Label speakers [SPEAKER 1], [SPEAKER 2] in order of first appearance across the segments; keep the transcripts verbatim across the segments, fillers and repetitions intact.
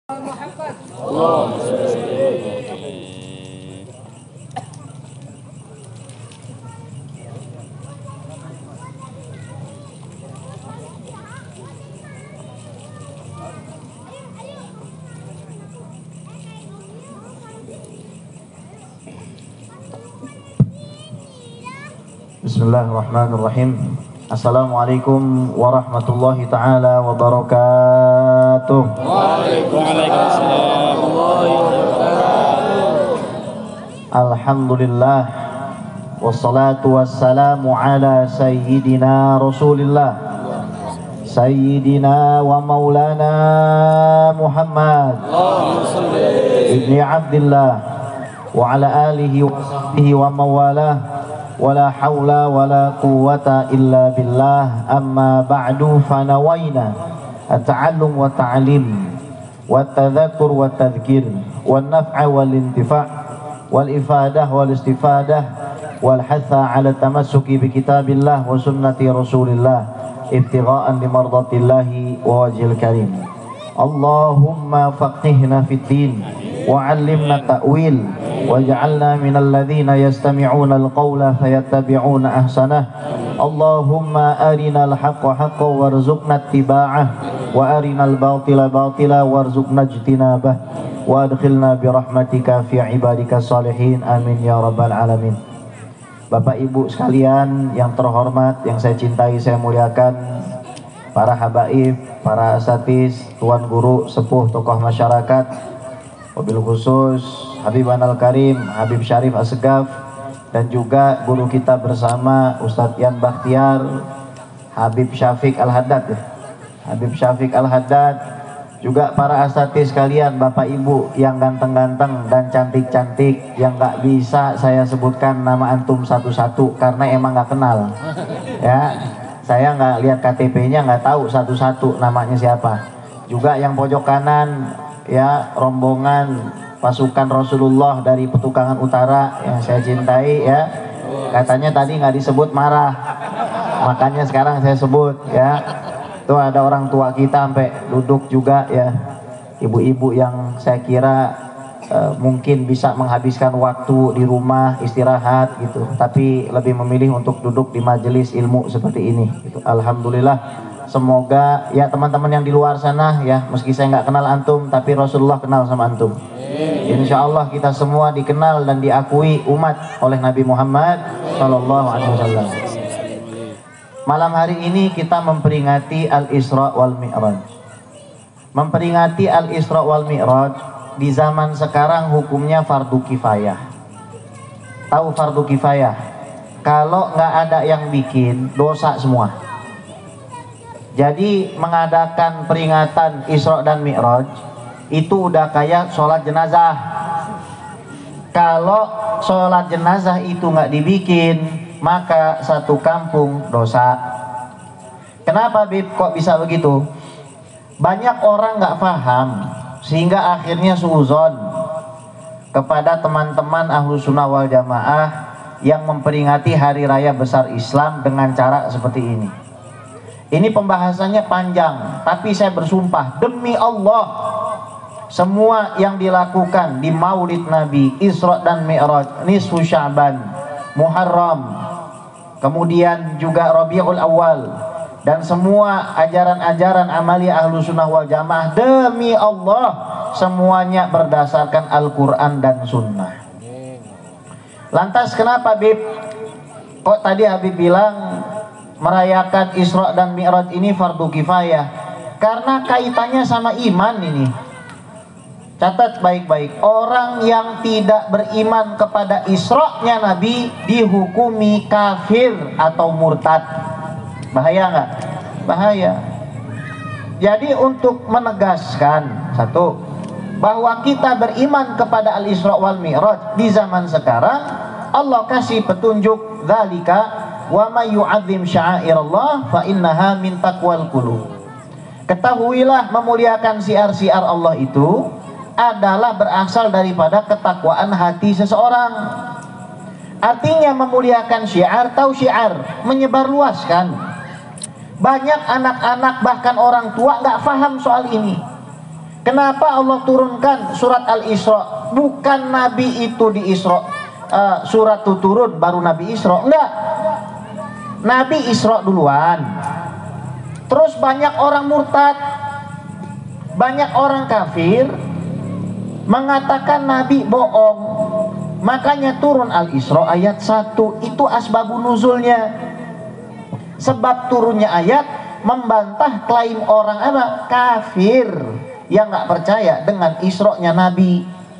[SPEAKER 1] محمد
[SPEAKER 2] اللهم صل عليه.
[SPEAKER 3] Bismillahirrahmanirrahim. Assalamualaikum warahmatullahi taala wabarakatuh.
[SPEAKER 2] Waalaikumsalam warahmatullahi wabarakatuh.
[SPEAKER 3] Alhamdulillah wassalatu wassalamu ala sayyidina Rasulillah Sayyidina wa maulana Muhammad ibni Abdillah wa ala alihi wa sahbihi wa mawalah. Wala hawla wala quwwata illa billah. Amma ba'du, fanawayna at-ta'allum wa ta'lim wa tadhakkur wa tadhkir wa naf'a wal intifa' wal ifadah wal istifadah wal hatha ala tamassuki bi kitabillah wa sunnati rasulillah ibtigha'an li mardatillahi wa wajhil karim. Allahumma faqihna fid din wa 'allimna ta'wil waj'alna minal ladzina yastami'una al-qawla fayattabi'una ahsanah. Allahumma arinal haqqa haqqan warzuqna ittiba'ah wa arinal batila batila warzuqna ijtinabah wa adkhilna bi rahmatika fi ibadika salihin. Amin ya rabbal alamin. Bapak Ibu sekalian yang terhormat, yang saya cintai, saya muliakan, para habaib, para asatiz, tuan guru, sepuh, tokoh masyarakat, wabil khusus Habib Anal Karim, Habib Syarif Asgaf, dan juga guru kita bersama Ustadz Yan Bakhtiar, Habib Syafiq Al-Haddad, Habib Syafiq Al-Haddad, juga para asatiz sekalian, Bapak Ibu yang ganteng-ganteng dan cantik-cantik, yang gak bisa saya sebutkan nama antum satu-satu karena emang gak kenal. Ya, saya nggak lihat K T P-nya, nggak tahu satu-satu namanya siapa. Juga yang pojok kanan, ya, rombongan pasukan Rasulullah dari Petukangan Utara yang saya cintai, ya, katanya tadi nggak disebut marah, makanya sekarang saya sebut, ya. Tuh ada orang tua kita sampai duduk juga, ya, ibu-ibu yang saya kira uh, mungkin bisa menghabiskan waktu di rumah istirahat gitu, tapi lebih memilih untuk duduk di majelis ilmu seperti ini gitu. Alhamdulillah. Semoga ya teman-teman yang di luar sana, ya, meski saya nggak kenal antum, tapi Rasulullah kenal sama antum. Insya Allah kita semua dikenal dan diakui umat oleh Nabi Muhammad Sallallahu Alaihi Wasallam. Malam hari ini kita memperingati Al-Isra wal Mi'raj. Memperingati Al-Isra wal Mi'raj di zaman sekarang hukumnya fardu kifayah. Tahu fardu kifayah? Kalau nggak ada yang bikin, dosa semua. Jadi mengadakan peringatan Isra dan Mi'raj itu udah kayak sholat jenazah. Kalau sholat jenazah itu nggak dibikin, maka satu kampung dosa. Kenapa, Bib, kok bisa begitu? Banyak orang nggak paham sehingga akhirnya suuzon kepada teman-teman ahlu sunnah wal jamaah yang memperingati hari raya besar Islam dengan cara seperti ini. Ini pembahasannya panjang, tapi saya bersumpah demi Allah, semua yang dilakukan di Maulid Nabi, Isra dan Mi'raj, nisfu Sya'ban, Muharram, kemudian juga Rabiul Awal, dan semua ajaran-ajaran amaliyah ahlu sunnah wal jamaah, demi Allah semuanya berdasarkan Al-Quran dan Sunnah. Lantas kenapa, Bib? Kok tadi Habib bilang merayakan Isra dan Mi'raj ini fardu kifayah? Karena kaitannya sama iman ini. Catat baik-baik, orang yang tidak beriman kepada Isra-nya Nabi dihukumi kafir atau murtad. Bahaya nggak? Bahaya. Jadi untuk menegaskan, satu, bahwa kita beriman kepada Al-Isra wal Mi'raj di zaman sekarang, Allah kasih petunjuk, dzalika wa may yu'azzim sya'airallah fa innaha min taqwal qulub. Ketahuilah, memuliakan siar-siar Allah itu adalah berasal daripada ketakwaan hati seseorang. Artinya memuliakan syiar, tahu syiar, menyebarluaskan. Banyak anak-anak bahkan orang tua nggak paham soal ini. Kenapa Allah turunkan surat Al-Isra? Bukan Nabi itu di Isra, uh, surat itu turun baru Nabi Isra. Enggak. Nabi Isra duluan. Terus banyak orang murtad, banyak orang kafir mengatakan Nabi bohong. Makanya turun Al-Isra ayat satu. Itu asbabun nuzulnya. Sebab turunnya ayat membantah klaim orang apa? Kafir yang nggak percaya dengan Isra-nya Nabi.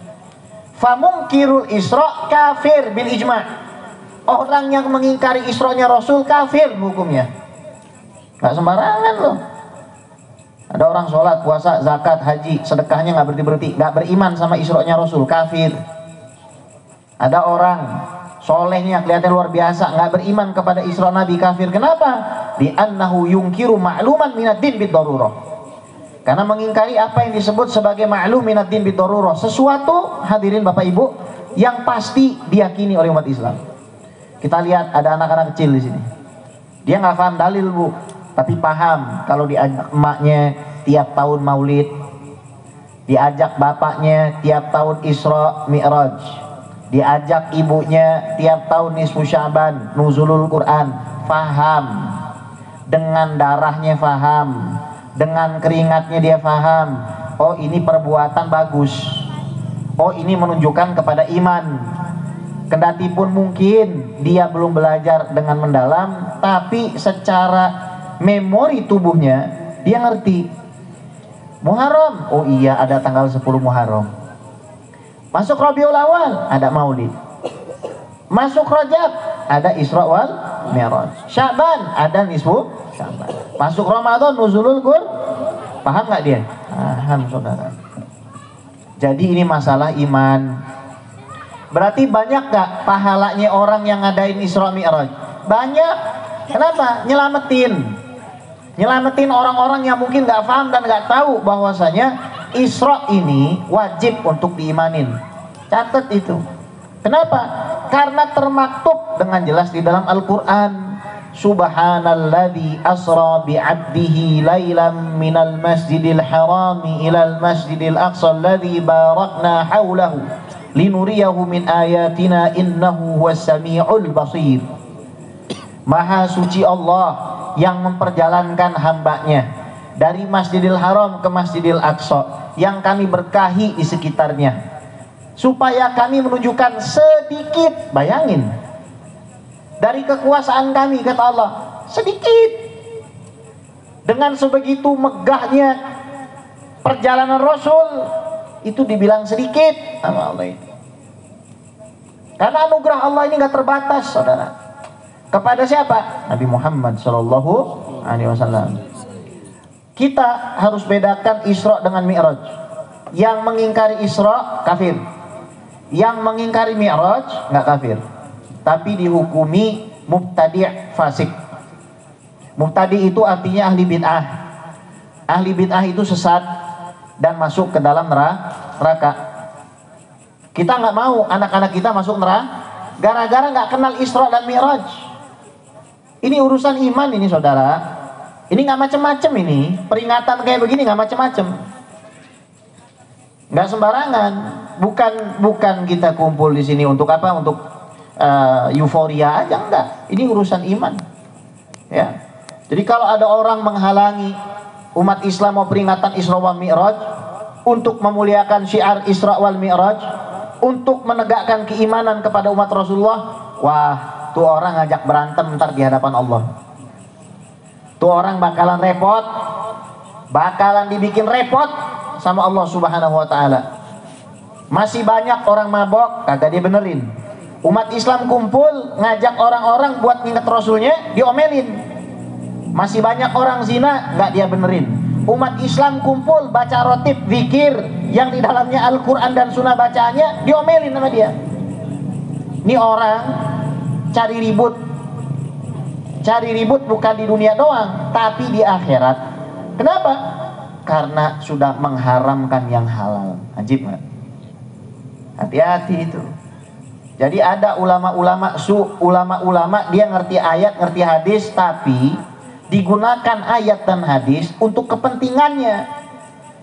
[SPEAKER 3] Famungkirul Isra kafir bil ijma'. Orang yang mengingkari Isra-nya Rasul kafir hukumnya. Nggak sembarangan loh. Ada orang sholat, puasa, zakat, haji, sedekahnya nggak berhenti-berhenti, nggak beriman sama Isra-nya Rasul, kafir. Ada orang solehnya kelihatan luar biasa, nggak beriman kepada Isra Nabi, kafir. Kenapa? Li'annahu yungkiru ma'luman minad din bid-darurah. Karena mengingkari apa yang disebut sebagai ma'lum minad din bid-darurah, sesuatu, hadirin Bapak Ibu, yang pasti diyakini oleh umat Islam. Kita lihat ada anak-anak kecil di sini. Dia nggak paham dalil, Bu, tapi paham kalau diajak emaknya tiap tahun maulid, diajak bapaknya tiap tahun Isra Mi'raj, diajak ibunya tiap tahun nisfu Sya'ban, nuzulul Quran, faham. Dengan darahnya faham, dengan keringatnya dia faham. Oh, ini perbuatan bagus. Oh, ini menunjukkan kepada iman. Kendati pun mungkin dia belum belajar dengan mendalam, tapi secara memori tubuhnya dia ngerti. Muharram, oh iya ada tanggal sepuluh Muharram. Masuk Rabiul Awal ada Maulid. Masuk Rajab ada Isra wal Mi'raj. Sya'ban ada nisfu Sya'ban. Masuk Ramadan nuzulul Qur'an. Paham nggak dia? Paham, saudara. Jadi ini masalah iman. Berarti banyak gak pahalanya orang yang ngadain Isra Mi'raj? Banyak. Kenapa? Nyelamatin. Nyelamatin orang-orang yang mungkin gak paham dan gak tahu bahwasanya Isra ini wajib untuk diimanin. Catat itu. Kenapa? Karena termaktub dengan jelas di dalam Al-Quran. Subhanalladzi asra bi'abdihi laylan minal masjidil harami ilal masjidil aqsa alladzi barakna hawlahu linuriyahu min ayatina innahu huwas sami'ul basir. Maha suci Allah yang memperjalankan hambanya dari Masjidil Haram ke Masjidil Aqsa yang kami berkahi di sekitarnya, supaya kami menunjukkan sedikit, bayangin, dari kekuasaan kami, kata Allah, sedikit. Dengan sebegitu megahnya perjalanan Rasul, itu dibilang sedikit sama Allah itu. Karena anugerah Allah ini gak terbatas, saudara. Kepada siapa? Nabi Muhammad Shallallahu Alaihi Wasallam. Kita harus bedakan Isra dengan Mi'raj. Yang mengingkari Isra kafir, yang mengingkari Mi'raj nggak kafir, tapi dihukumi mubtadi' fasik. Mubtadi' itu artinya ahli bid'ah. Ahli bid'ah itu sesat dan masuk ke dalam neraka. Kita nggak mau anak-anak kita masuk neraka gara-gara nggak kenal Isra dan Mi'raj. Ini urusan iman ini, saudara. Ini nggak macem-macem ini. Peringatan kayak begini nggak macem-macem. Nggak sembarangan. Bukan bukan kita kumpul di sini untuk apa? Untuk uh, euforia aja, enggak. Ini urusan iman. Ya. Jadi kalau ada orang menghalangi umat Islam mau peringatan Isra wal Mi'raj untuk memuliakan syiar Isra wal Mi'raj, untuk menegakkan keimanan kepada umat Rasulullah, wah, tuh orang ngajak berantem ntar di hadapan Allah. Tuh orang bakalan repot, bakalan dibikin repot sama Allah Subhanahu wa taala. Masih banyak orang mabok, kagak dia benerin. Umat Islam kumpul ngajak orang-orang buat nginget Rasulnya, diomelin. Masih banyak orang zina, nggak dia benerin. Umat Islam kumpul baca rotib, zikir yang di dalamnya Al-Quran dan Sunnah bacaannya, diomelin sama dia. Ini orang cari ribut. Cari ribut bukan di dunia doang, tapi di akhirat. Kenapa? Karena sudah mengharamkan yang halal. Ajib nggak? Hati-hati itu. Jadi ada ulama-ulama su, ulama-ulama dia ngerti ayat, ngerti hadis, tapi digunakan ayat dan hadis untuk kepentingannya.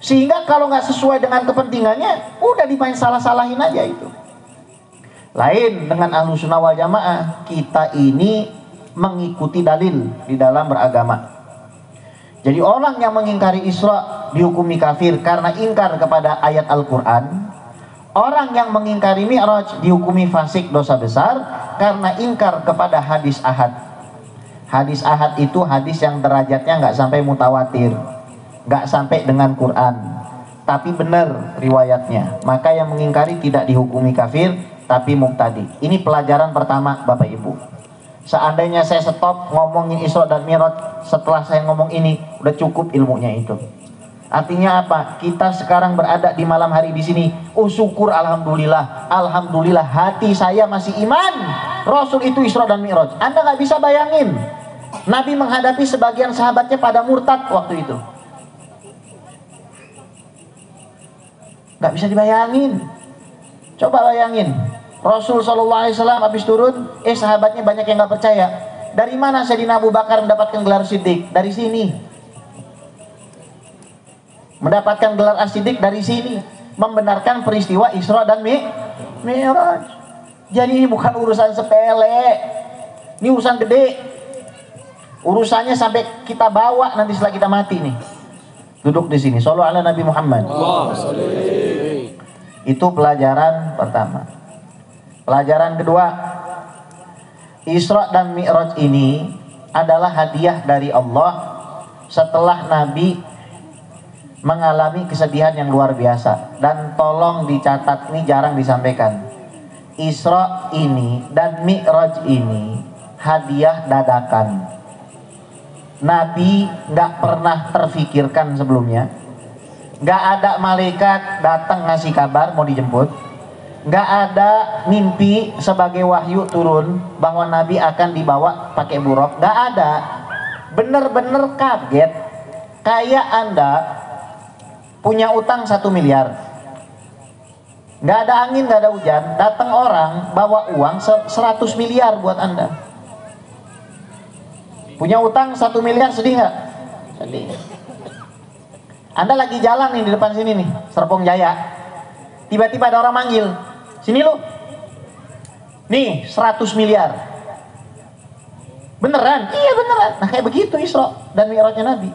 [SPEAKER 3] Sehingga kalau nggak sesuai dengan kepentingannya, udah dimain salah-salahin aja itu. Lain dengan Ahlussunnah wal Jamaah, kita ini mengikuti dalil di dalam beragama. Jadi orang yang mengingkari Isra dihukumi kafir karena ingkar kepada ayat Al-Quran. Orang yang mengingkari Mi'raj dihukumi fasik, dosa besar karena ingkar kepada hadis ahad. Hadis ahad itu hadis yang derajatnya nggak sampai mutawatir, nggak sampai dengan Quran, tapi benar riwayatnya. Maka yang mengingkari tidak dihukumi kafir, tapi mubtadi. Ini pelajaran pertama Bapak Ibu. Seandainya saya stop ngomongin Isra dan Mi'raj setelah saya ngomong ini, udah cukup ilmunya itu. Artinya apa? Kita sekarang berada di malam hari di sini. Oh syukur, alhamdulillah, alhamdulillah hati saya masih iman. Rasul itu Isra dan Mi'raj. Anda nggak bisa bayangin Nabi menghadapi sebagian sahabatnya pada murtad waktu itu. Nggak bisa dibayangin. Coba bayangin, Rasul shallallahu alaihi wasallam habis turun, eh sahabatnya banyak yang nggak percaya. Dari mana Sayyidina Abu Bakar mendapatkan gelar Siddiq? Dari sini. Mendapatkan gelar As-Siddiq dari sini, membenarkan peristiwa Isra dan Mi'raj. Jadi ini bukan urusan sepele, ini urusan gede. Urusannya sampai kita bawa nanti setelah kita mati nih. Duduk di sini. Shallu ala Nabi Muhammad. Itu pelajaran pertama. Pelajaran kedua, Isra dan Mi'raj ini adalah hadiah dari Allah setelah Nabi mengalami kesedihan yang luar biasa. Dan tolong dicatat, ini jarang disampaikan, Isra ini dan Mi'raj ini hadiah dadakan. Nabi nggak pernah terfikirkan sebelumnya, nggak ada malaikat datang ngasih kabar mau dijemput, nggak ada mimpi sebagai wahyu turun bahwa Nabi akan dibawa pakai buruk, nggak ada. Bener-bener kaget, kayak Anda punya utang satu miliar, nggak ada angin, nggak ada hujan, datang orang bawa uang seratus miliar buat Anda. Punya utang satu miliar, sedih nggak? Sedih. Anda lagi jalan nih di depan sini nih, Serpong Jaya, tiba-tiba ada orang manggil, sini lu, nih seratus miliar. Beneran? Iya beneran. Nah kayak begitu Isra dan Mi'rajnya Nabi.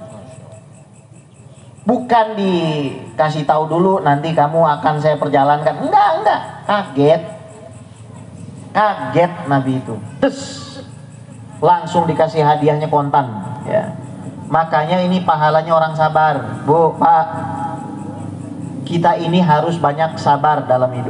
[SPEAKER 3] Bukan dikasih tahu dulu nanti kamu akan saya perjalankan. Enggak, enggak. Kaget. Kaget Nabi itu. Terus langsung dikasih hadiahnya kontan, ya. Makanya ini pahalanya orang sabar. Bu, Pak, kita ini harus banyak sabar dalam hidup.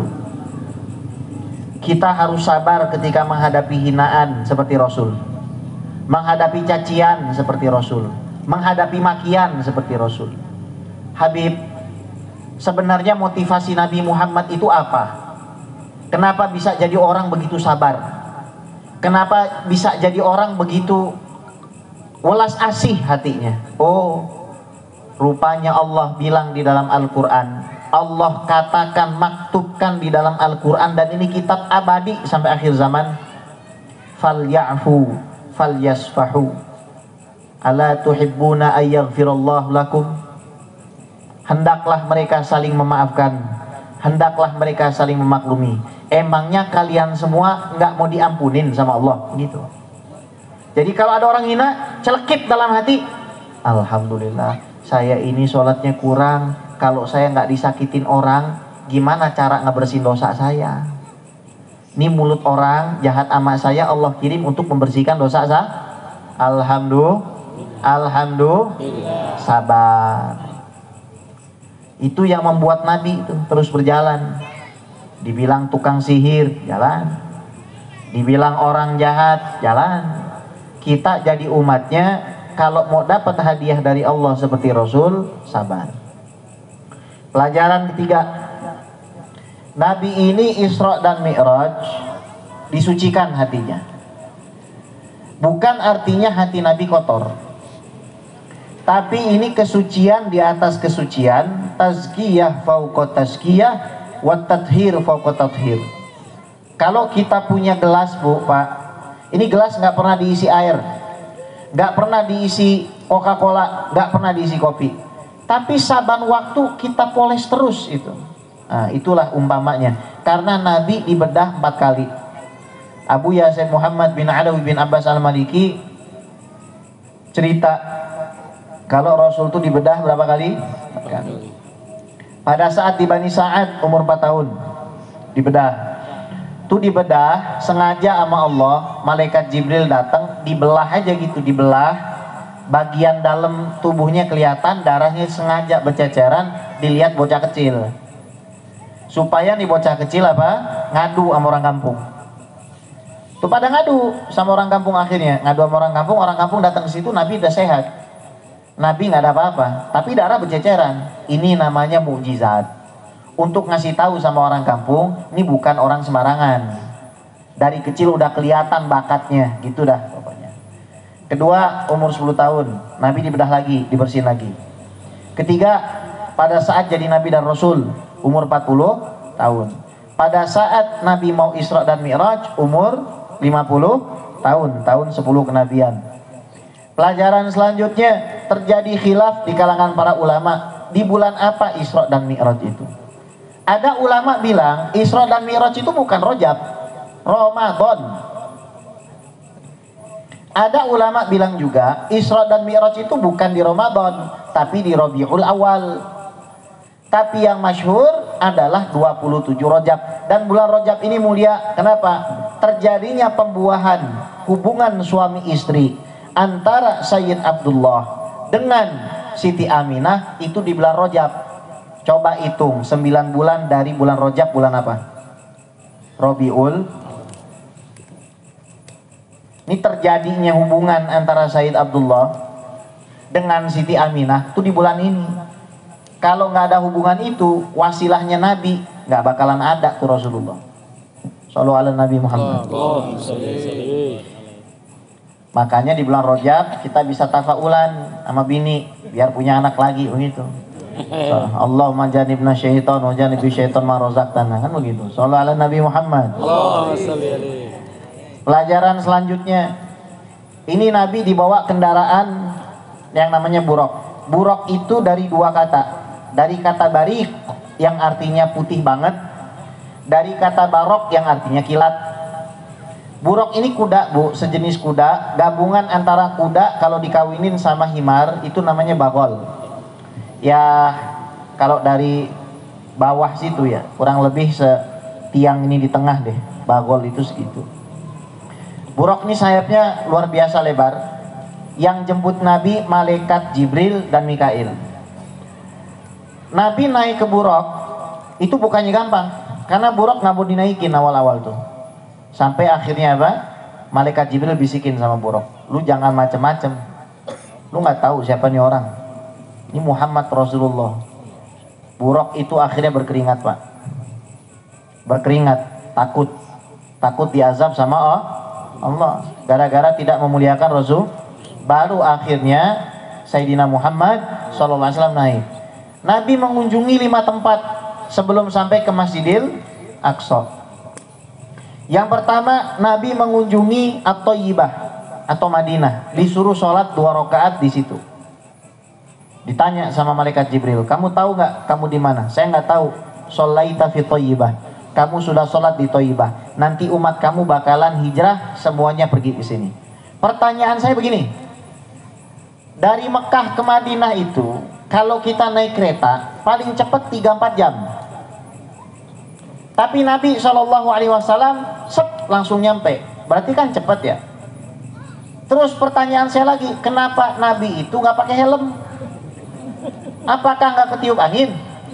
[SPEAKER 3] Kita harus sabar ketika menghadapi hinaan seperti Rasul, menghadapi cacian seperti Rasul, menghadapi makian seperti Rasul. Habib, sebenarnya motivasi Nabi Muhammad itu apa? Kenapa bisa jadi orang begitu sabar? Kenapa bisa jadi orang begitu welas asih hatinya? Oh, rupanya Allah bilang di dalam Al-Quran, Allah katakan, maktubkan di dalam Al-Quran, dan ini kitab abadi sampai akhir zaman. Falya'fu falyasfahu ala tuhibbuna ayyaghfirallahu lakum. Hendaklah mereka saling memaafkan, hendaklah mereka saling memaklumi. Emangnya kalian semua nggak mau diampunin sama Allah gitu? Jadi kalau ada orang hina, celekit dalam hati, alhamdulillah saya ini sholatnya kurang, kalau saya nggak disakitin orang, gimana cara ngebersihin dosa saya? Ini mulut orang jahat sama saya, Allah kirim untuk membersihkan dosa saya. Alhamdulillah, alhamdulillah, sabar. Itu yang membuat Nabi itu terus berjalan. Dibilang tukang sihir, jalan. Dibilang orang jahat, jalan. Kita jadi umatnya, kalau mau dapat hadiah dari Allah seperti Rasul, sabar. Pelajaran ketiga, Nabi ini Isra dan Mi'raj disucikan hatinya. Bukan artinya hati Nabi kotor, tapi ini kesucian di atas kesucian, tazkiyah fauqa tazkiyah, wa tathhir fauqa tathhir. Kalau kita punya gelas, Bu, Pak, ini gelas nggak pernah diisi air, nggak pernah diisi Coca-Cola, nggak pernah diisi kopi. Tapi saban waktu kita poles terus itu. Nah, itulah umpamanya. Karena Nabi dibedah empat kali. Abu Yasin Muhammad bin Alawi bin Abbas al-Maliki cerita kalau Rasul itu dibedah berapa kali? Empat kali. Pada saat di Bani Sa'ad umur empat tahun dibedah. Itu dibedah sengaja sama Allah, malaikat Jibril datang, dibelah aja gitu, dibelah. Bagian dalam tubuhnya kelihatan, darahnya sengaja berceceran, dilihat bocah kecil. Supaya nih bocah kecil apa? Ngadu sama orang kampung. Tuh pada ngadu sama orang kampung akhirnya. Ngadu sama orang kampung, orang kampung datang ke situ, Nabi udah sehat. Nabi nggak ada apa-apa, tapi darah berceceran. Ini namanya mukjizat. Untuk ngasih tahu sama orang kampung, ini bukan orang sembarangan. Dari kecil udah kelihatan bakatnya, gitu dah pokoknya. Kedua, umur sepuluh tahun, Nabi dibedah lagi, dibersihin lagi. Ketiga, pada saat jadi Nabi dan Rasul, umur empat puluh tahun. Pada saat Nabi mau Isra dan Mi'raj, umur lima puluh tahun, tahun sepuluh kenabian. Pelajaran selanjutnya, terjadi khilaf di kalangan para ulama, di bulan apa Isra dan Mi'raj itu. Ada ulama bilang, Isra dan Mi'raj itu bukan Rajab, Ramadan. Ada ulama bilang juga Isra dan Mi'raj itu bukan di Ramadan, tapi di Rabiul Awal. Tapi yang masyhur adalah dua puluh tujuh Rajab. Dan bulan Rajab ini mulia. Kenapa? Terjadinya pembuahan hubungan suami istri antara Sayyid Abdullah dengan Siti Aminah itu di bulan Rajab. Coba hitung sembilan bulan dari bulan Rajab, bulan apa? Rabiul. Ini terjadinya hubungan antara Sayyid Abdullah dengan Siti Aminah itu di bulan ini. Kalau nggak ada hubungan itu, wasilahnya Nabi nggak bakalan ada tuh Rasulullah. Sallallahu alaihi Nabi Muhammad. Makanya di bulan Rajab kita bisa tafaulan sama bini biar punya anak lagi begitu. So, Allahumma janibna syaitan wa janibi syaitan ma razaqtana, kan begitu. Sallallahu alaihi Nabi Muhammad. Allahumma shalli alaihi. Pelajaran selanjutnya, ini Nabi dibawa kendaraan yang namanya buraq. Buraq itu dari dua kata, dari kata barik yang artinya putih banget, dari kata barok yang artinya kilat. Buraq ini kuda bu, sejenis kuda, gabungan antara kuda kalau dikawinin sama himar itu namanya bagol. Ya kalau dari bawah situ ya kurang lebih setiang ini di tengah deh, bagol itu segitu. Buraq ini sayapnya luar biasa lebar. Yang jemput Nabi malaikat Jibril dan Mikail. Nabi naik ke buraq itu bukannya gampang, karena buraq nggak mau dinaikin awal-awal tuh. Sampai akhirnya apa? Malaikat Jibril bisikin sama buraq, lu jangan macem-macem, lu nggak tahu siapa nih orang. Ini Muhammad Rasulullah. Buraq itu akhirnya berkeringat pak, berkeringat, takut, takut diazab sama Allah. Allah gara-gara tidak memuliakan Rasul. Baru akhirnya Sayyidina Muhammad shallallahu alaihi wasallam naik. Nabi mengunjungi lima tempat sebelum sampai ke Masjidil Aqsa. Yang pertama, Nabi mengunjungi At-Thayyibah atau Madinah, disuruh sholat dua rakaat di situ. Ditanya sama malaikat Jibril, kamu tahu nggak kamu di mana? Saya nggak tahu. Sholaita fi Thayyibah. Kamu sudah sholat di Thayyibah. Nanti umat kamu bakalan hijrah semuanya pergi ke sini. Pertanyaan saya begini. Dari Mekah ke Madinah itu, kalau kita naik kereta, paling cepat tiga empat jam. Tapi Nabi shallallahu alaihi wasallam sep, langsung nyampe. Berarti kan cepat ya. Terus pertanyaan saya lagi, kenapa Nabi itu nggak pakai helm? Apakah nggak ketiup angin?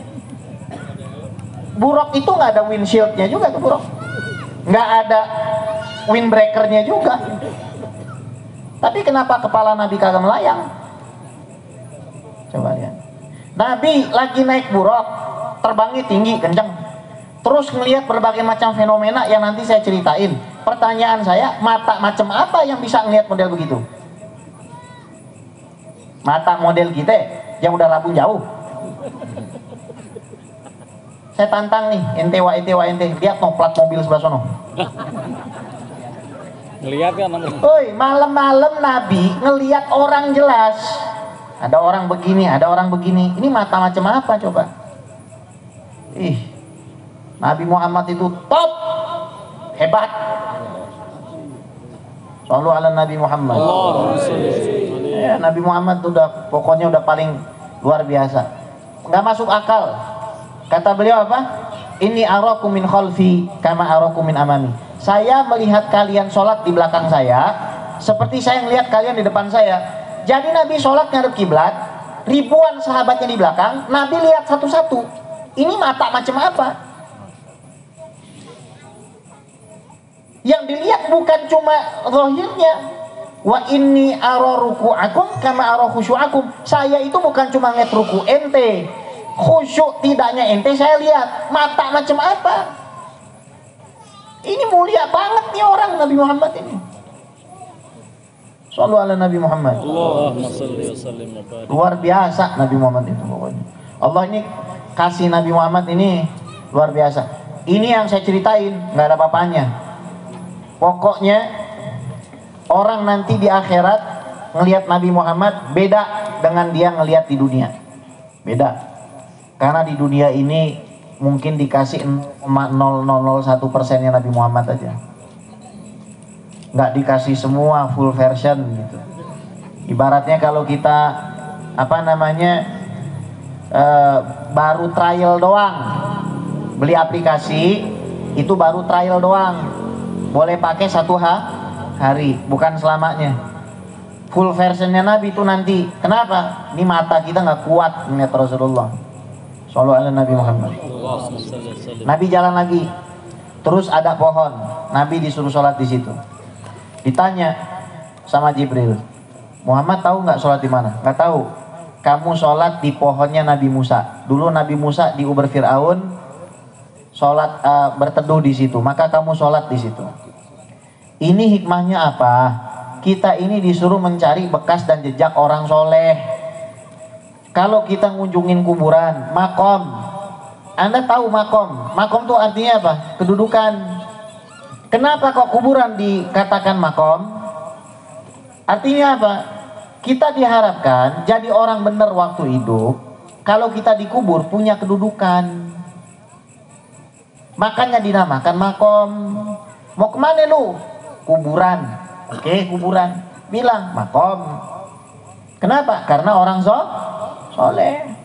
[SPEAKER 3] Buraq itu nggak ada windshieldnya juga tuh buraq, nggak ada windbreakernya juga. Tapi kenapa kepala Nabi kagak melayang? Coba lihat. Nabi lagi naik buraq, terbangnya tinggi kencang, terus ngelihat berbagai macam fenomena yang nanti saya ceritain. Pertanyaan saya, mata macam apa yang bisa ngelihat model begitu? Mata model kita yang udah rabun jauh. Saya tantang nih, ente wa ente wa ente, lihat no plat mobil sebelah sono.
[SPEAKER 2] Ngelihat kan?
[SPEAKER 3] Oi, malam-malam Nabi ngelihat orang jelas. Ada orang begini, ada orang begini. Ini mata macam apa coba? Ih, Nabi Muhammad itu top, hebat. Shallu ala Nabi Muhammad. Ya, Nabi Muhammad udah pokoknya udah paling luar biasa. Nggak masuk akal. Kata beliau apa? Inni arakum min khalfi kama arakum min amami. Saya melihat kalian sholat di belakang saya seperti saya melihat kalian di depan saya. Jadi Nabi sholat ngadep kiblat, ribuan sahabatnya di belakang, Nabi lihat satu-satu. Ini mata macam apa? Yang dilihat bukan cuma zahirnya. Wa inni ara ruku'akum kama ara khusyu'akum. Saya itu bukan cuma ngeliat ruku ente, khusyuk tidaknya ente saya lihat. Mata macam apa? Ini mulia banget nih orang Nabi Muhammad ini. Shallu ala Nabi Muhammad.
[SPEAKER 2] Allahumma shalli wa sallim wa barik.
[SPEAKER 3] Luar biasa Nabi Muhammad itu pokoknya. Allah ini kasih Nabi Muhammad ini luar biasa. Ini yang saya ceritain, nggak ada apa-apanya. Pokoknya orang nanti di akhirat ngelihat Nabi Muhammad beda dengan dia ngelihat di dunia. Beda. Karena di dunia ini mungkin dikasih nol nol nol satu persennya Nabi Muhammad aja. Nggak dikasih semua full version gitu. Ibaratnya kalau kita apa namanya uh, baru trial doang, beli aplikasi itu baru trial doang, boleh pakai satu ha hari, bukan selamanya. Full versionnya Nabi itu nanti. Kenapa? Ini mata kita nggak kuat melihat Rasulullah. Shallallahu alaihi Nabi Muhammad. Nabi jalan lagi, terus ada pohon, Nabi disuruh sholat di situ. Ditanya sama Jibril, Muhammad tahu nggak sholat di mana? Nggak tahu. Kamu sholat di pohonnya Nabi Musa. Dulu Nabi Musa diuber Fir'aun, sholat uh, berteduh di situ. Maka kamu sholat di situ. Ini hikmahnya apa? Kita ini disuruh mencari bekas dan jejak orang soleh. Kalau kita ngunjungin kuburan, makom. Anda tahu makom? Makom itu artinya apa? Kedudukan. Kenapa kok kuburan dikatakan makom? Artinya apa? Kita diharapkan jadi orang benar waktu hidup. Kalau kita dikubur punya kedudukan. Makanya dinamakan makom. Mau kemana lu? Kuburan. Oke, kuburan. Bilang makom. Kenapa? Karena orang so soleh.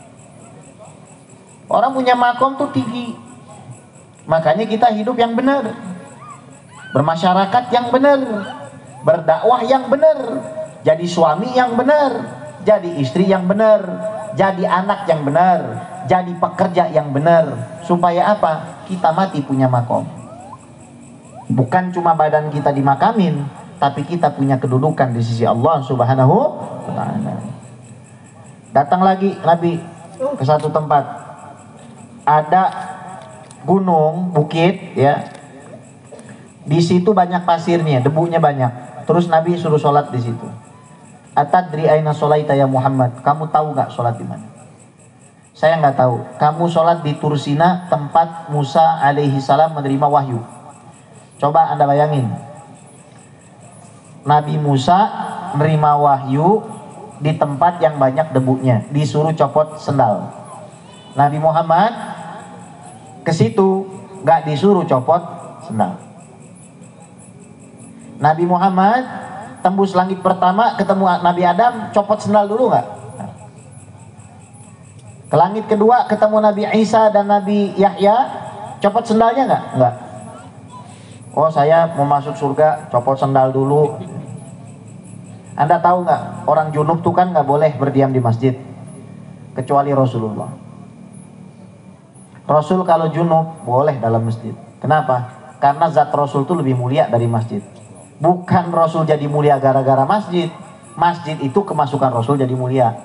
[SPEAKER 3] Orang punya makom tuh tinggi. Makanya kita hidup yang benar. Bermasyarakat yang benar, berdakwah yang benar, jadi suami yang benar, jadi istri yang benar, jadi anak yang benar, jadi pekerja yang benar. Supaya apa? Kita mati punya makom. Bukan cuma badan kita dimakamin, tapi kita punya kedudukan di sisi Allah Subhanahu wa ta'ala. Datang lagi Nabi ke satu tempat, ada gunung, bukit ya. Di situ banyak pasirnya, debunya banyak. Terus Nabi suruh sholat di situ. Atadri aina sholaita ya Muhammad? Kamu tahu nggak sholat di mana? Saya nggak tahu. Kamu sholat di Tursina, tempat Musa alaihi salam menerima wahyu. Coba Anda bayangin. Nabi Musa menerima wahyu di tempat yang banyak debunya, disuruh copot sendal. Nabi Muhammad ke situ nggak disuruh copot sendal. Nabi Muhammad tembus langit pertama, ketemu Nabi Adam, copot sendal dulu nggak? Ke langit kedua ketemu Nabi Isa dan Nabi Yahya, copot sendalnya nggak? Nggak. Oh, saya mau masuk surga, copot sendal dulu. Anda tahu nggak? Orang junub tuh kan nggak boleh berdiam di masjid, kecuali Rasulullah. Rasul kalau junub boleh dalam masjid. Kenapa? Karena zat Rasul itu lebih mulia dari masjid. Bukan Rasul jadi mulia gara-gara masjid. Masjid itu kemasukan Rasul jadi mulia.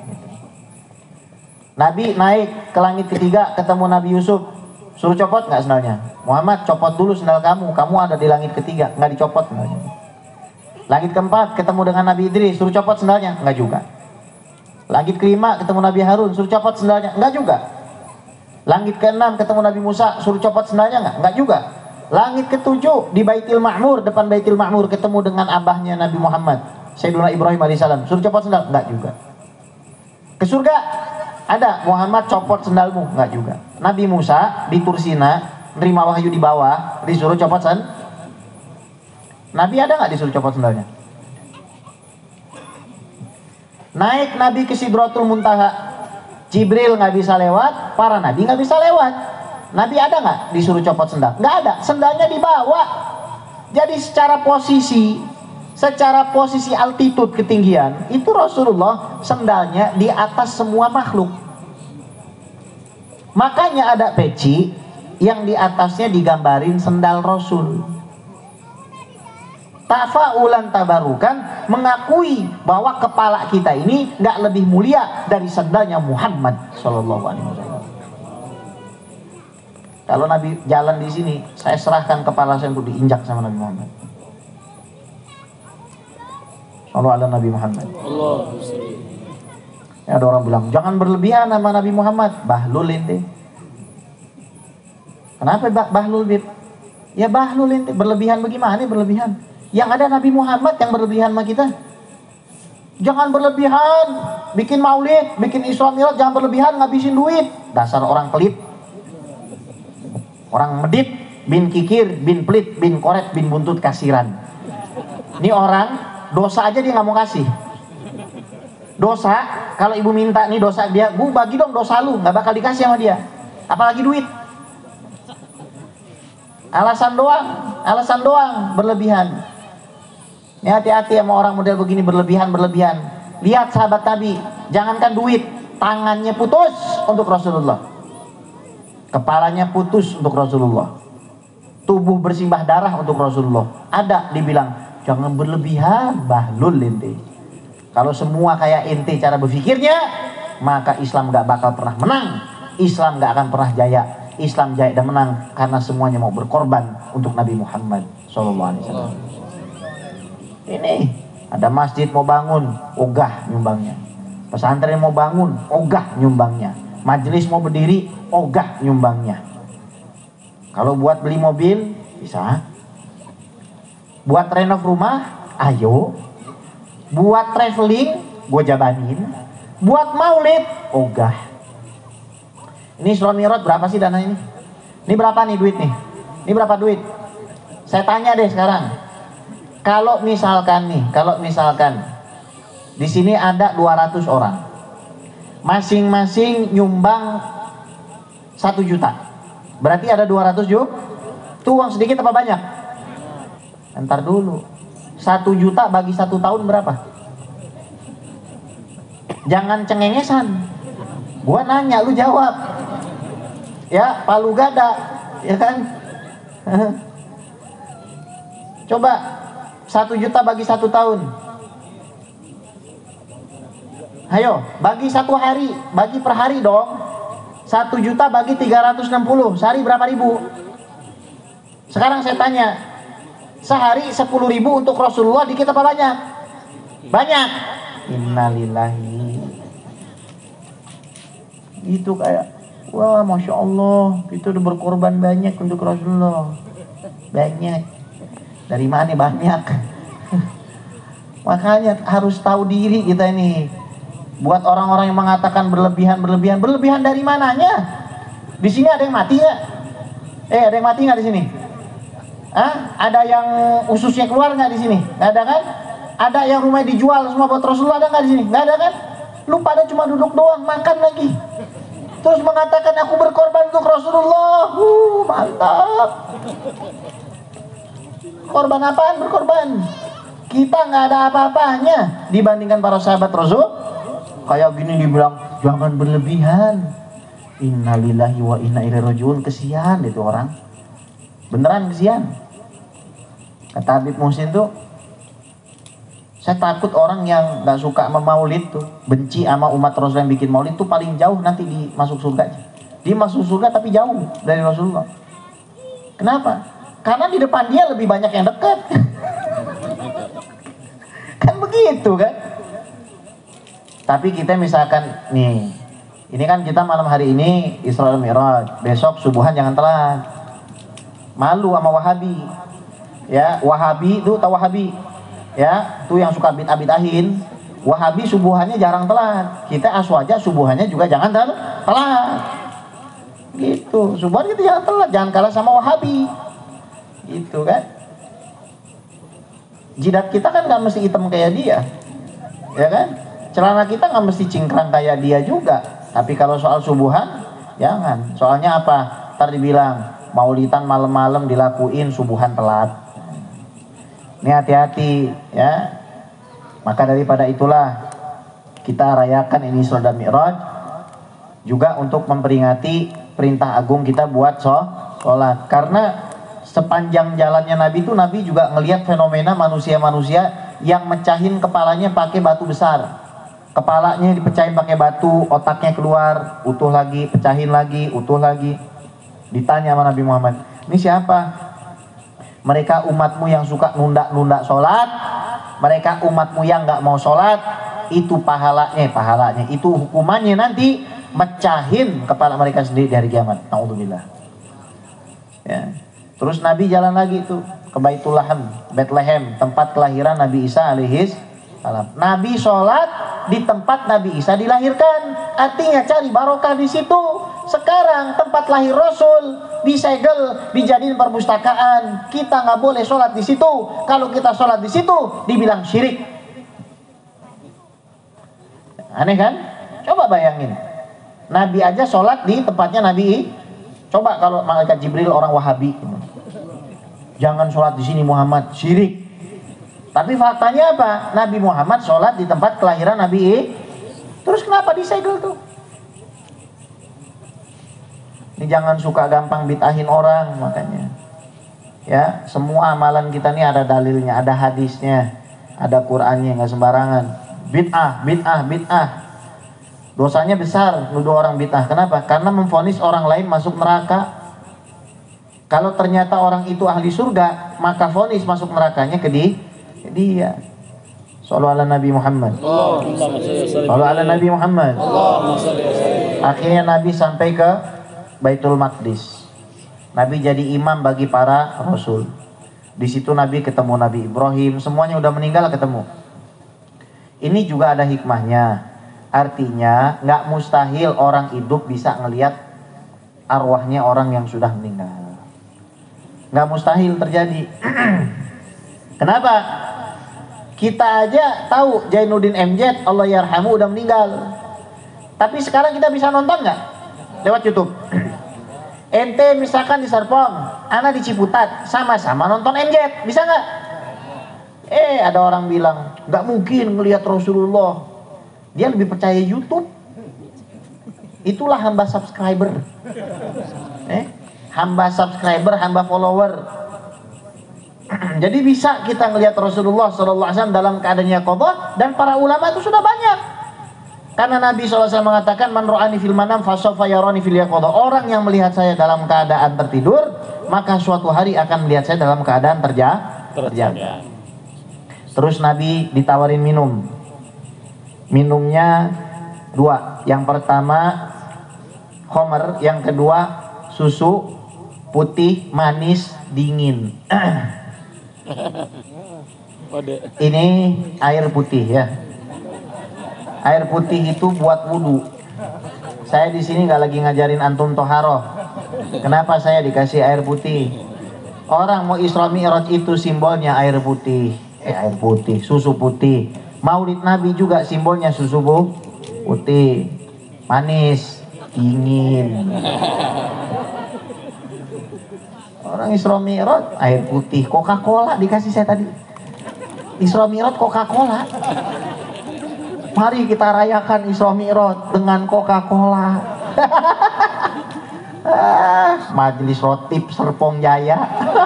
[SPEAKER 3] Nabi naik ke langit ketiga, ketemu Nabi Yusuf, suruh copot nggak sendalnya? Muhammad, copot dulu sendal kamu. Kamu ada di langit ketiga, nggak dicopot sendalnya. Langit keempat ketemu dengan Nabi Idris, suruh copot sendalnya? Nggak juga. Langit kelima ketemu Nabi Harun, suruh copot sendalnya? Nggak juga. Langit keenam ketemu Nabi Musa, suruh copot sendalnya? Nggak? Nggak juga. Langit ketujuh di Baitul Ma'mur, depan Baitul Ma'mur ketemu dengan abahnya Nabi Muhammad, Sayyidina Ibrahim alaihissalam, suruh copot sendal? Enggak juga. Ke surga? Ada. Muhammad copot sendalmu? Enggak juga. Nabi Musa di Tursina nerima wahyu di bawah, disuruh copot sen. Nabi ada nggak disuruh copot sendalnya? Naik Nabi ke Sidratul Muntaha, Jibril nggak bisa lewat, para nabi nggak bisa lewat. Nabi ada nggak disuruh copot sendal? Nggak ada, sendalnya dibawa. Jadi secara posisi, secara posisi altitude ketinggian, itu Rasulullah sendalnya di atas semua makhluk. Makanya ada peci yang di atasnya digambarin sendal Rasul. Tafa'ulan tabarukan, mengakui bahwa kepala kita ini nggak lebih mulia dari sendalnya Muhammad Shallallahu Alaihi Wasallam. Kalau Nabi jalan di sini, saya serahkan kepala saya untuk diinjak sama Nabi Muhammad. Sallallahu ala Nabi Muhammad. Ya, ada orang bilang jangan berlebihan sama Nabi Muhammad. Bahlul ente. Kenapa bahlul bib? Ya bahlul ente, berlebihan bagaimana berlebihan? Yang ada Nabi Muhammad yang berlebihan sama kita. Jangan berlebihan, bikin maulid, bikin Isra Mi'raj, jangan berlebihan, ngabisin duit. Dasar orang pelit, orang medit, bin kikir, bin pelit, bin koret, bin buntut kasiran. Ini orang dosa aja dia nggak mau kasih. Dosa, kalau ibu minta nih dosa dia, bu bagi dong dosa lu, nggak bakal dikasih sama dia. Apalagi duit. Alasan doang, alasan doang, berlebihan. Ya, hati-hati sama orang model begini, berlebihan-berlebihan. Lihat sahabat Nabi, jangankan duit, tangannya putus untuk Rasulullah, kepalanya putus untuk Rasulullah, tubuh bersimbah darah untuk Rasulullah. Ada dibilang jangan berlebihan, bahlul ente. Kalau semua kayak ente cara berpikirnya, maka Islam gak bakal pernah menang. Islam gak akan pernah jaya. Islam jaya dan menang karena semuanya mau berkorban untuk Nabi Muhammad Shallallahu Alaihi Wasallam. Ini ada masjid mau bangun, ogah nyumbangnya. Pesantren mau bangun, ogah nyumbangnya. Majelis mau berdiri, ogah nyumbangnya. Kalau buat beli mobil, bisa. Buat renov rumah, ayo. Buat traveling, gue jabanin. Buat maulid, ogah. Ini Isra Mi'raj berapa sih dana ini? Ini berapa nih duit nih? Ini berapa duit? Saya tanya deh sekarang. Kalau misalkan nih, kalau misalkan di sini ada dua ratus orang, masing-masing nyumbang satu juta, berarti ada dua ratus juta. Itu uang sedikit apa banyak? Ntar dulu, satu juta bagi satu tahun berapa? Jangan cengengesan. Gua nanya, lu jawab. Ya, palu gada, ya kan? Coba. Satu juta bagi satu tahun. Ayo, bagi satu hari, bagi per hari dong. Satu juta bagi tiga ratus enam puluh, sehari berapa ribu? Sekarang saya tanya, sehari sepuluh ribu untuk Rasulullah, dikit apa banyak? Banyak. Innalillahi. Itu kayak, wah Masya Allah, kita udah berkorban banyak untuk Rasulullah. Banyak. Dari mana banyak? Makanya harus tahu diri kita ini. Buat orang-orang yang mengatakan berlebihan, berlebihan, berlebihan dari mananya? Di sini ada yang mati nggak? Eh, ada yang mati nggak di sini? Hah? Ada yang ususnya keluar nggak di sini? Nggak ada kan? Ada yang rumah dijual semua buat Rasulullah, ada nggak di sini? Nggak ada kan? Lu pada cuma duduk doang, makan lagi. Terus mengatakan aku berkorban untuk Rasulullah. Uh, mantap. Korban apaan? Berkorban. Kita nggak ada apa-apanya dibandingkan para sahabat Rasul. Kayak gini dibilang jangan berlebihan. Innalillahi wa inna ilaihi rajiun. Kesian itu orang. Beneran kesian. Kata Habib Muhsin tuh, saya takut orang yang nggak suka sama maulid tuh, benci sama umat Rasul yang bikin maulid tuh paling jauh nanti di masuk surga. Dia masuk surga tapi jauh dari Rasulullah. Kenapa? Karena di depan dia lebih banyak yang dekat. Kan begitu kan? Tapi kita misalkan nih, ini kan kita malam hari ini Isra Mi'raj, besok subuhan jangan telat. Malu sama Wahabi. Ya, Wahabi itu tahu Wahabi. Ya, tuh yang suka bid'ah-bid'ahin. Wahabi subuhannya jarang telat. Kita aswaja subuhannya juga jangan tel- telat. Gitu. Subuhan kita jangan telat, jangan kalah sama Wahabi. Gitu kan. Jidat kita kan nggak mesti hitam kayak dia. Ya kan? Celana kita nggak mesti cingkrang kayak dia juga. Tapi kalau soal subuhan, jangan. Soalnya apa? Ntar dibilang maulidan malam-malam dilakuin subuhan telat. Ini hati-hati ya. Maka daripada itulah kita rayakan ini Isra dan Mi'raj juga untuk memperingati perintah agung kita buat sholat. Karena sepanjang jalannya Nabi itu, Nabi juga ngelihat fenomena manusia-manusia yang mecahin kepalanya pakai batu besar. Kepalanya dipecahin pakai batu, otaknya keluar, utuh lagi, pecahin lagi, utuh lagi. Ditanya sama Nabi Muhammad, ini siapa? Mereka umatmu yang suka nunda-nunda sholat, mereka umatmu yang gak mau sholat, itu pahalanya, pahalanya, itu hukumannya nanti mecahin kepala mereka sendiri dari kiamat. Na'udzubillah. Ya. Terus Nabi jalan lagi tuh ke Baitul Laham, Bethlehem, tempat kelahiran Nabi Isa alaihis salam. Nabi sholat di tempat Nabi Isa dilahirkan, artinya cari barokah di situ. Sekarang tempat lahir Rasul disegel, dijadiin perpustakaan. Kita nggak boleh sholat di situ. Kalau kita sholat di situ, dibilang syirik. Aneh kan? Coba bayangin. Nabi aja sholat di tempatnya Nabi. Coba kalau malaikat Jibril orang Wahabi, jangan sholat di sini Muhammad, syirik. Tapi faktanya apa? Nabi Muhammad sholat di tempat kelahiran Nabi. Terus kenapa disegel tuh? Ini jangan suka gampang bid'ahin orang, makanya. Ya, semua amalan kita ini ada dalilnya, ada hadisnya, ada Qur'annya, nggak sembarangan. Bid'ah, bid'ah, bid'ah. Dosanya besar nuduh orang bid'ah. Kenapa? Karena memvonis orang lain masuk neraka. Kalau ternyata orang itu ahli surga, maka vonis masuk nerakanya ke di, ke dia. Sallallahu ala Nabi Muhammad. Sallallahu ala Nabi Muhammad. Akhirnya Nabi sampai ke Baitul Maqdis. Nabi jadi imam bagi para rasul. Di situ Nabi ketemu Nabi Ibrahim, semuanya udah meninggal ketemu. Ini juga ada hikmahnya. Artinya nggak mustahil orang hidup bisa ngelihat arwahnya orang yang sudah meninggal. Nggak mustahil terjadi. Kenapa? Kita aja tahu Jainuddin M Z, Allah yarhamu, udah meninggal. Tapi sekarang kita bisa nonton nggak? Lewat YouTube. Ente misalkan di Serpong, ana di Ciputat, sama-sama nonton M Z, bisa nggak? Eh, ada orang bilang nggak mungkin ngelihat Rasulullah. Dia lebih percaya YouTube. Itulah hamba subscriber. Eh, hamba subscriber, hamba follower. Jadi bisa kita ngelihat Rasulullah shallallahu alaihi wasallam dalam keadaannya qadha, dan para ulama itu sudah banyak. Karena Nabi shallallahu alaihi wasallam mengatakan, man ra'ani fil manam fasawfa yarani fil yaqadha. Orang yang melihat saya dalam keadaan tertidur, maka suatu hari akan melihat saya dalam keadaan terja terjaga. Terus Nabi ditawarin minum. Minumnya dua. Yang pertama khomer, yang kedua susu putih manis dingin. Ini air putih ya. Air putih itu buat wudhu. Saya di sini nggak lagi ngajarin antum toharoh. Kenapa saya dikasih air putih? Orang mau Isra Mi'raj itu simbolnya air putih. Eh air putih, susu putih. Maulid Nabi juga simbolnya susu putih, manis, dingin. Orang Isra Mi'raj air putih, Coca-Cola dikasih saya tadi. Isra Mi'raj Coca-Cola. Mari kita rayakan Isra Mi'raj dengan Coca-Cola. ah, Majelis Rotib Serpong Jaya.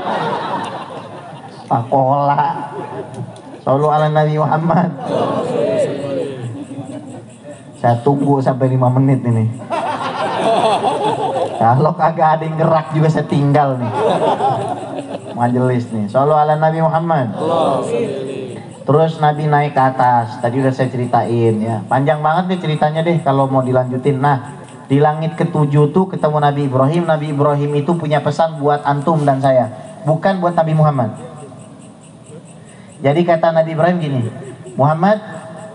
[SPEAKER 3] Coca-Cola. Sallallahu ala Nabi Muhammad. Saya tunggu sampai lima menit ini. Kalau kagak ada yang gerak juga saya tinggal nih. Majelis nih. Sallallahu ala Nabi Muhammad. Terus Nabi naik ke atas. Tadi udah saya ceritain ya. Panjang banget nih ceritanya deh kalau mau dilanjutin. Nah, di langit ketujuh tuh ketemu Nabi Ibrahim. Nabi Ibrahim itu punya pesan buat antum dan saya, bukan buat Nabi Muhammad. Jadi kata Nabi Ibrahim gini, Muhammad,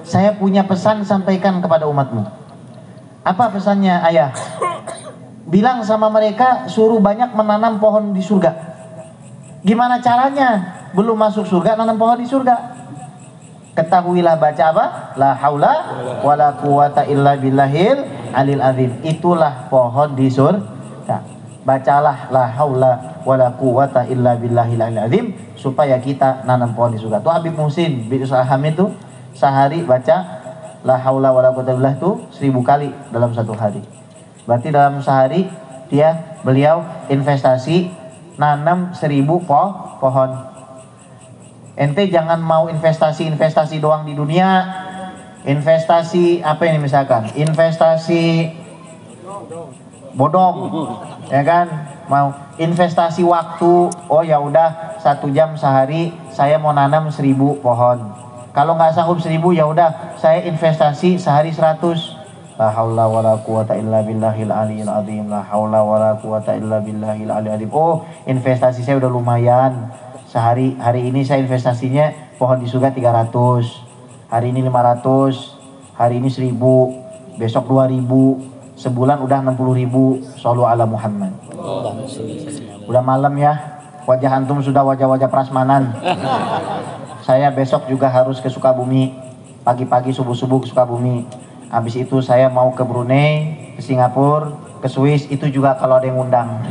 [SPEAKER 3] saya punya pesan sampaikan kepada umatmu. Apa pesannya ayah? Bilang sama mereka suruh banyak menanam pohon di surga. Gimana caranya? Belum masuk surga nanam pohon di surga. Ketahuilah, baca apa? La haula wala quwata illa billahil alil azim. Itulah pohon di surga. Bacalah la haula wala quwata illa billahil alil azim supaya kita nanam pohon di surga. Tuh Habib Muhsin bin Usaiham itu sehari baca la haula wala quwata illa billah itu seribu kali dalam satu hari. Berarti dalam sehari dia beliau investasi nanam seribu po pohon. Ente jangan mau investasi-investasi doang di dunia. Investasi apa ini misalkan? Investasi bodong, ya kan? Mau investasi waktu. Oh ya udah satu jam sehari saya mau nanam seribu pohon. Kalau nggak sanggup seribu ya udah saya investasi sehari seratus. La haula wala quwata illa billahil aliyil azim. La haula wala quwata illa billahil aliyil azim. Oh, investasi saya udah lumayan. Sehari hari ini saya investasinya pohon di surga tiga ratus. Hari ini lima ratus. Hari ini seribu. Besok dua ribu. Sebulan udah enam puluh ribu. Shallu ala Muhammad. Udah malam ya. Wajah antum sudah wajah-wajah prasmanan. Saya besok juga harus ke Sukabumi. Pagi-pagi subuh-subuh ke Sukabumi. Habis itu saya mau ke Brunei, ke Singapura, ke Swiss. Itu juga kalau ada yang undang.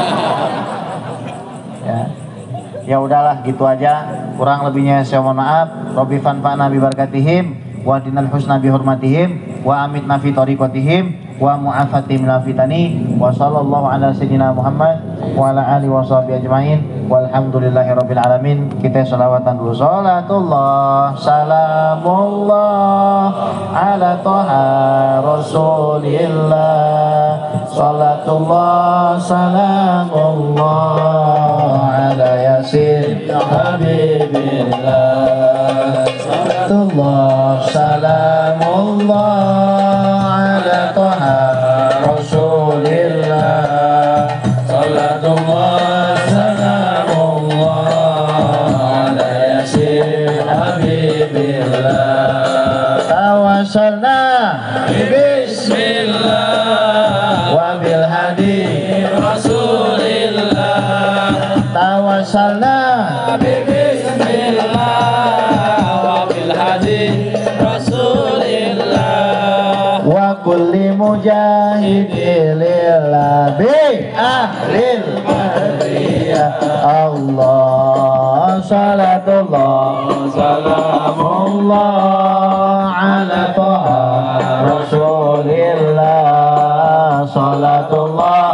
[SPEAKER 3] Ya. Ya udahlah gitu aja. Kurang lebihnya saya mohon maaf. Rabbi fanfa'na bi barakatihim wa dinal husna bi hurmatihim wa amitna fi tariqatihim wa mu'afati min fitani wa sallallahu ala sayyidina Muhammad wa ala alihi wa sahbihi ajmain walhamdulillahi rabbil alamin. Kita sholawatan dulu. Salatullah salamullah ala toha rasulillah. Salatullah salamullah ala yasin habibillah. Salatullah salamullah ala toha rasulillah. Salatullah salamullah ala yasin habibillah. Tawassalna bismillah wa bil hadi rasulillah. Tawassalna bismillah wa bil hadi rasulillah wa kulli mujahidin lillah bi ahlil bariyah. Allah salatullah salamullah ala toha rasulillah. Salatullah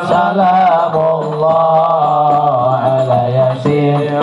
[SPEAKER 3] salamullah ala yasin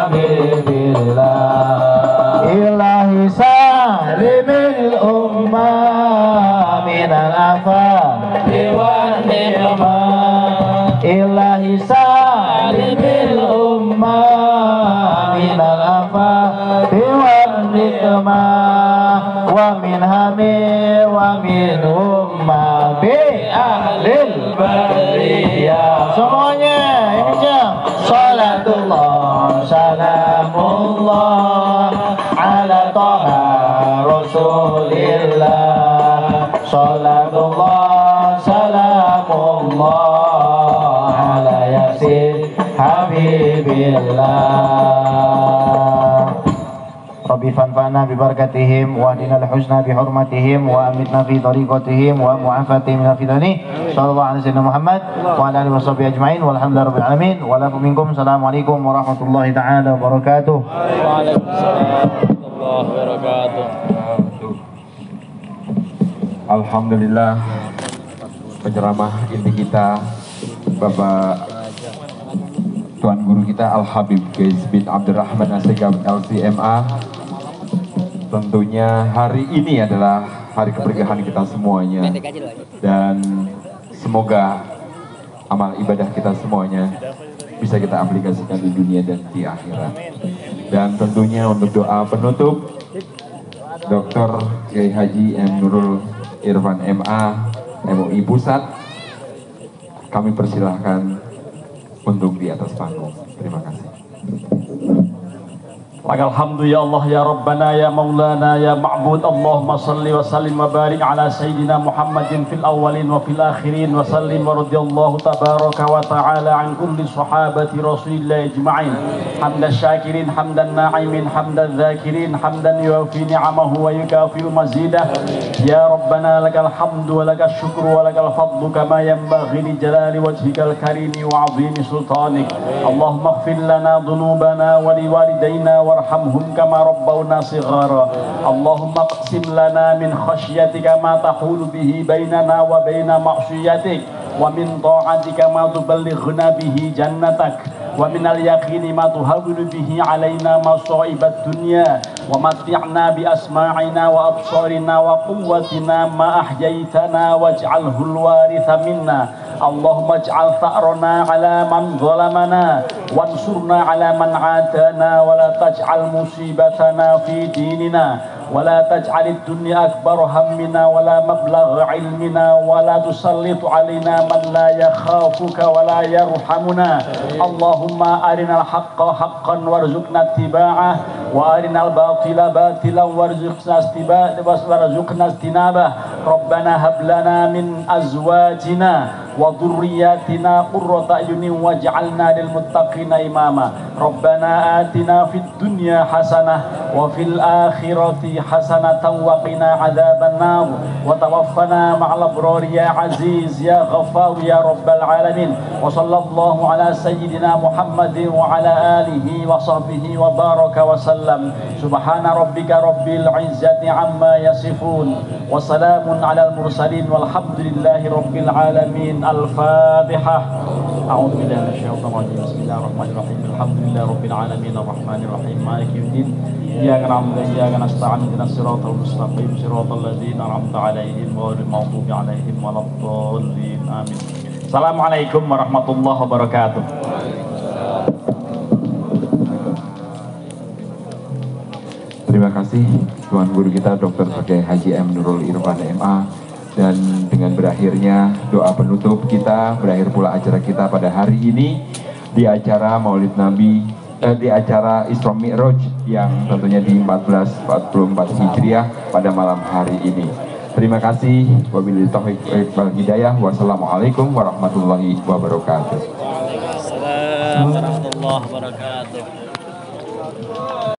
[SPEAKER 3] habibillah. Ilahi salimil ummah minal afati wan ni'mah. Ilahi salimil ummah minal afati wan ni'mah wa min hami wa min ummah bi ahlil bariyah. Semuanya ini jam. Salatullah salamullah ala toha rasulillah. Salatullah salamullah ala yasin habibillah. Rabbi fanfa'na bi barakatihim wa dinal husna bi hurmatihim wa amitna fi tariqatihim wa mu'afati min fitani. Sallallahu alaihi wasallam Muhammad wa ala alihi washabihi ajmain walhamdulillahi rabbil alamin. Wa lakum minkum. Assalamualaikum warahmatullahi taala wabarakatuh.
[SPEAKER 2] Waalaikumsalam warahmatullahi wabarakatuh.
[SPEAKER 1] Alhamdulillah, penceramah inti kita Bapak Tuan Guru kita Al-Habib Ghais bin Abdurrahman Assegaf L C M A. Tentunya hari ini adalah hari keberkahan kita semuanya, dan semoga amal ibadah kita semuanya bisa kita aplikasikan di dunia dan di akhirat. Dan tentunya untuk doa penutup, Doktor Kiai Haji M. Nurul Irfan M A M U I Pusat, kami persilahkan untuk di atas panggung. Terima kasih.
[SPEAKER 2] Lakal hamdu ya Allah ya Rabbana ya Maulana ya Ma'bud. Allahumma salli wa sallim wa barik ala Sayyidina Muhammadin fil awwalin wa fil akhirin wa sallim wa radiyallahu tabaraka wa ta'ala an kulli sahabati Rasulillah ajma'in. Hamdan syakirin, hamdan na'imin, hamdan dhakirin, hamdan yuafi ni'amahu wa yukafi mazidah. Ya Rabbana lakal hamdu wa lakal syukru wa lakal fadlu kama yanbaghi li jalali wajhikal karimi wa 'azimi sultanik. Allahumma ighfir lana dhunubana wa liwalidayna warhamhum kama rabbawna shighara. Allahumma qsim lana min khasyatika ma tahulu bihi bainana wa baina ma'siyatik, wa min ta'atika ma tuballighuna bihi jannatak, wa min al-yaqini ma tuhawwilu bihi alaina masa'ibat dunya, wa matti'na bi asma'ina wa absarina wa quwwatina ma ahyaitana waj'alhu al-waritha minna. Allahumma ij'al tha'rana ala man zalamana wansurna ala man adana wa la taj'al musibatana fi dinina wa la taj'alid dunya akbar hammina wa la mablagha ilmina wa la tusallit alaina man la yakhafuka wa la yarhamuna. Allahumma arinal haqqa haqqan warzuqna ittiba'ah wa arinal batila batilan warzuqna istiba'ah warzuqna istinabah. Rabbana hab lana min azwajina wa dhurriyyatina qurrata a'yunin waj'alna lil muttaqina imama. Rabbana atina fid dunya hasanah wa fil akhirati hasanatan wa qina adzaban nar wa tawaffana ma'al abrar ya aziz ya ghaffar ya rabbal alamin. Wa sallallahu ala sayyidina Muhammadin wa ala alihi wa sahbihi wa baraka wa sallam. Subhana rabbika rabbil izzati amma yasifun wa salamun alal mursalin walhamdulillahi rabbil alamin. Al-Fatihah. A'udzu billahi minasyaitonir rajim. Bismillahirrahmanirrahim. Alhamdulillahi rabbil alamin arrahmanir rahim maliki yaumiddin. Iyyaka na'budu wa iyyaka nasta'in ihdinas siratal mustaqim siratal ladzina an'amta 'alaihim ghairil maghdubi 'alaihim waladdallin. Amin. Assalamualaikum warahmatullahi wabarakatuh.
[SPEAKER 1] Terima kasih Tuan Guru kita Doktor Pakai Haji M. Nurul Irfan M A. Dan dengan berakhirnya doa penutup kita, berakhir pula acara kita pada hari ini di acara Maulid Nabi, eh, di acara Isra Mi'raj yang tentunya di empat belas empat puluh empat Hijriah pada malam hari ini. Terima kasih. Wabillahi taufiq wal hidayah. Wassalamualaikum warahmatullahi wabarakatuh.
[SPEAKER 2] Waalaikumsalam warahmatullahi wabarakatuh.